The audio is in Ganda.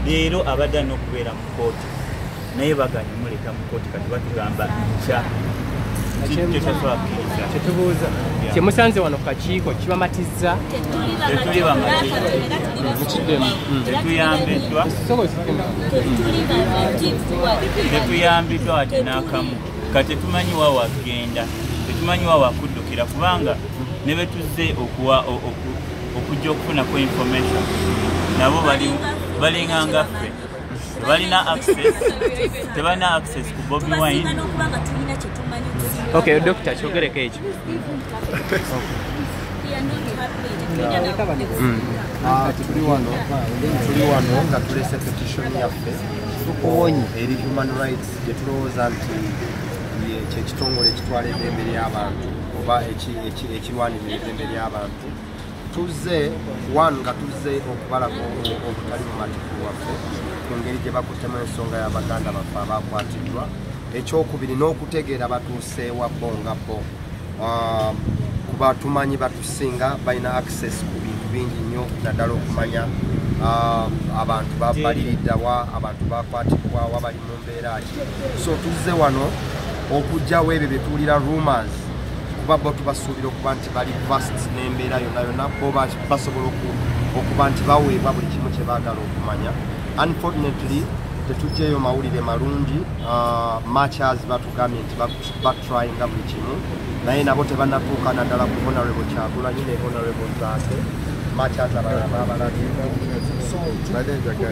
leero abadde n'okubeera mu kkooti naye baganye muleka mu kkooti kati batugamba kya kyetubuuza kyemusanze wano kakiiko kibamatizza tetuli tetuyambiddwa wati n'akamu kati tetumanyi wa wagenda tetumanyi wa wakuddukira kubanga ne betuzze okujja okufunako information nabo balinganga ffe tebalina access ku Bobi Wine. Okay, Doctor, kyogereko ekyo. Tuli wano nga tulese petition yaffe tukuwonye eri human rights gye tulowooza nti kyekitongole ekitwala eddembe ly'abantu oba ekirwanirira eddembe ly'abantu. Tuzze nga tuzze okubalako obutali bumativu waffe ku ngeri gye bakuttemu ensonga y'abaganda baffe abakwatiddwa. Ekyokubiri n'okutegeera batuuse wa bo nga bo kuba tumanyi batusinga balina access ku bintu bingi nnyo naddala okumanya abantu baliriddawa abantu bakwatibwawa bali mu mbeera ki. So tuzze wano okugjawo ebyo bye tuwulira rumors kuba bo tubasuubira okuba nti bali vast n'embeera yonna yonna bo basobola okuba nti baweebwa buli kimu kye baagala okumanya. Unfortunately tetujjeyo mawulire malungi matchers batugambye nti batryinga buli kimu naye nabo tebannatuuka naddala ku honorable Kyagulanyi ne honorable Zaake matchers abalala baabalabye.